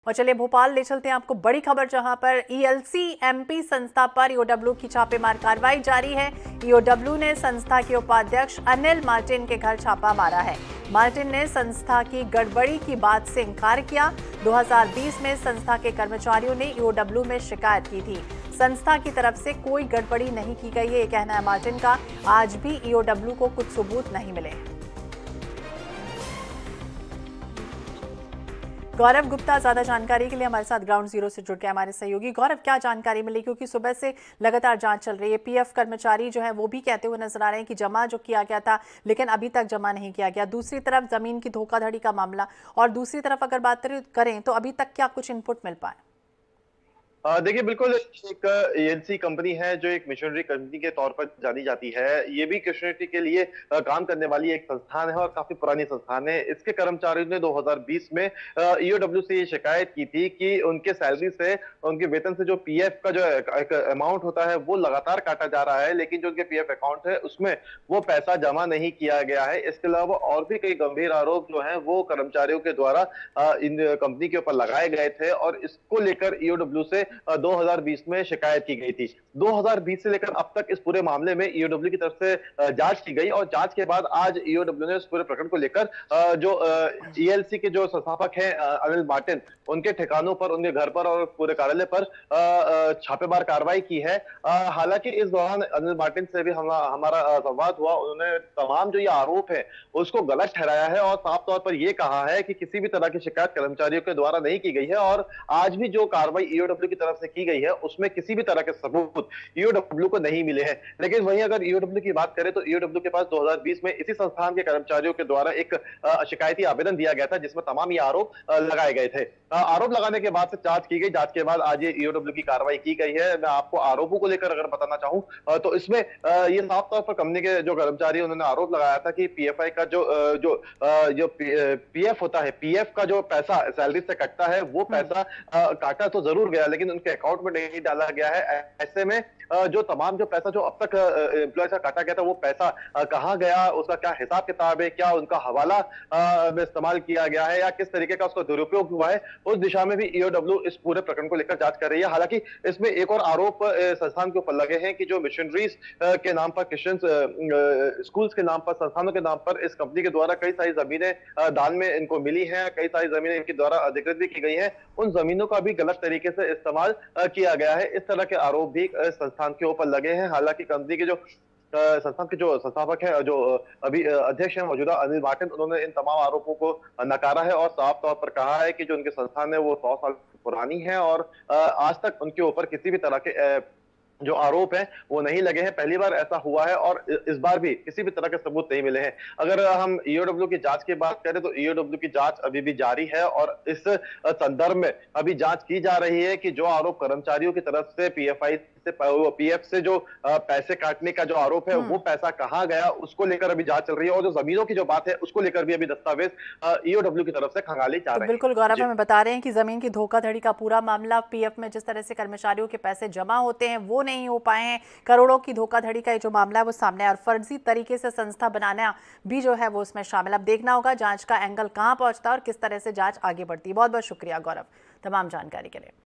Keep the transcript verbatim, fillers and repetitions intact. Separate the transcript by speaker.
Speaker 1: और चलिए भोपाल ले चलते हैं आपको बड़ी खबर, जहां पर ईएलसी एमपी संस्था पर ईओडब्ल्यू की छापेमार कार्रवाई जारी है। ईओडब्ल्यू ने संस्था के उपाध्यक्ष अनिल मार्टिन के घर छापा मारा है। मार्टिन ने संस्था की गड़बड़ी की बात से इनकार किया। दो हज़ार बीस में संस्था के कर्मचारियों ने ईओडब्ल्यू में शिकायत की थी। संस्था की तरफ से कोई गड़बड़ी नहीं की गई है, ये कहना है मार्टिन का। आज भी ईओडब्ल्यू को कुछ सबूत नहीं मिले। गौरव गुप्ता ज्यादा जानकारी के लिए हमारे साथ ग्राउंड जीरो से जुड़ के हमारे सहयोगी। गौरव, क्या जानकारी मिली, क्योंकि सुबह से लगातार जांच चल रही है। पीएफ कर्मचारी जो है वो भी कहते हुए नजर आ रहे हैं कि जमा जो किया गया था लेकिन अभी तक जमा नहीं किया गया। दूसरी तरफ जमीन की धोखाधड़ी का मामला, और दूसरी तरफ अगर बात करें तो अभी तक क्या कुछ इनपुट मिल पाए?
Speaker 2: देखिए, बिल्कुल एक ईएलसी कंपनी है जो एक मिशनरी कंपनी के तौर पर जानी जाती है। ये भी क्रिश्चियनिटी के लिए काम करने वाली एक संस्थान है और काफी पुरानी संस्थान है। इसके कर्मचारियों ने दो हज़ार बीस में ईओडब्ल्यू से ये शिकायत की थी कि उनके सैलरी से, उनके वेतन से जो पीएफ का जो एक अमाउंट होता है वो लगातार काटा जा रहा है, लेकिन जो उनके पीएफ अकाउंट है उसमें वो पैसा जमा नहीं किया गया है। इसके अलावा और भी कई गंभीर आरोप जो है वो कर्मचारियों के द्वारा इन कंपनी के ऊपर लगाए गए थे और इसको लेकर ईओडब्ल्यू से दो हज़ार बीस में शिकायत की गई थी। दो हज़ार बीस से लेकर अब तक इस पूरे मामले में ईओडब्ल्यू की तरफ से जांच की गई और जांच के बाद आज ईओडब्ल्यू ने इस पूरे प्रकरण को लेकर जो ईएलसी के जो संस्थापक हैं अनिल मार्टिन, उनके ठिकानों पर, उनके घर पर और पूरे कार्यालय पर छापेमार कार्रवाई की है। हालांकि इस दौरान अनिल मार्टिन से भी हम, हमारा संवाद हुआ। उन्होंने तमाम जो ये आरोप है उसको गलत ठहराया है और साफ तौर पर यह कहा है कि किसी भी तरह की शिकायत कर्मचारियों के द्वारा नहीं की गई है और आज भी जो कार्रवाई ईओडब्ल्यू की तरफ से की गई है उसमें किसी भी तरह के सबूत ईओडब्ल्यू को नहीं मिले हैं। लेकिन वहीं अगर ईओडब्ल्यू की बात करें तो ईओडब्ल्यू के पास दो हज़ार बीस में इसी संस्थान के कर्मचारियों के द्वारा एक शिकायती आवेदन दिया गया था जिसमें तमाम ये आरोप लगाए गए थे। आरोप लगाने के बाद से जांच की गई, जांच के बाद आज ये ईओडब्ल्यू की कार्रवाई की गई है। मैं आपको आरोपों को लेकर अगर बताना चाहूं तो इसमें ये साफ तौर पर कंपनी के जो कर्मचारी उन्होंने आरोप लगाया था कि पीएफआई का जो जो जो पीएफ होता है, पीएफ का जो पैसा सैलरी से कटता है वो पैसा काटा तो जरूर गया लेकिन उनके अकाउंट में नहीं डाला गया है। ऐसे में जो तमाम जो पैसा जो अब तक एम्प्लॉय से काटा गया था वो पैसा कहां गया, उसका क्या हिसाब किताब है, क्या उनका हवाला में इस्तेमाल किया गया है या किस तरीके का उसका दुरुपयोग हुआ है, उस दिशा में भी ईओडब्ल्यू इस पूरे प्रकरण को लेकर जांच कर रही है। हालांकि इसमें एक और आरोप संस्थान के ऊपर लगे हैं कि जो मिशनरीज के नाम पर, क्रिश्चियन स्कूल्स के नाम पर, संस्थानों के नाम पर इस कंपनी के द्वारा कई सारी जमीनें दान में इनको मिली हैं, कई सारी जमीनें इनके द्वारा अधिकृत भी की गई हैं। उन जमीनों का भी गलत तरीके से इस्तेमाल किया गया है। इस तरह के आरोप भी संस्थान के ऊपर लगे हैं। हालांकि कंपनी के जो संस्थान के जो संस्थापक है, जो अभी अध्यक्ष है मौजूदा अनिल मार्टिन, उन्होंने इन तमाम आरोपों को नकारा है और साफ तौर पर कहा है कि जो उनके संस्थान है वो सौ साल पुरानी है और आज तक उनके ऊपर किसी भी तरह के जो आरोप हैं वो नहीं लगे हैं। पहली बार ऐसा हुआ है और इस बार भी किसी भी तरह के सबूत नहीं मिले हैं। अगर हम ईओडब्ल्यू की जांच की बात करें तो ईओडब्ल्यू की जांच अभी भी जारी है और इस संदर्भ में अभी जांच की जा रही है कि जो आरोप कर्मचारियों की तरफ से पीएफआई से, पीएफ से जो पैसे काटने का जो आरोप है वो पैसा कहां गया, उसको लेकर अभी जांच चल रही है और जो जमीनों की जो बात है उसको लेकर भी अभी दस्तावेज ईओडब्ल्यू की तरफ से खंगाले जा रहे हैं।
Speaker 1: बिल्कुल गौरव, हमें बता रहे हैं कि जमीन की धोखाधड़ी का पूरा मामला, पीएफ में जिस तरह से कर्मचारियों के पैसे जमा होते हैं वो नहीं हो पाए हैं, करोड़ों की धोखाधड़ी का जो मामला है वो सामने है और फर्जी तरीके से संस्था बनाना भी जो है वो उसमें शामिल। अब देखना होगा जांच का एंगल कहां पहुंचता है और किस तरह से जांच आगे बढ़ती है। बहुत बहुत शुक्रिया गौरव तमाम जानकारी के लिए।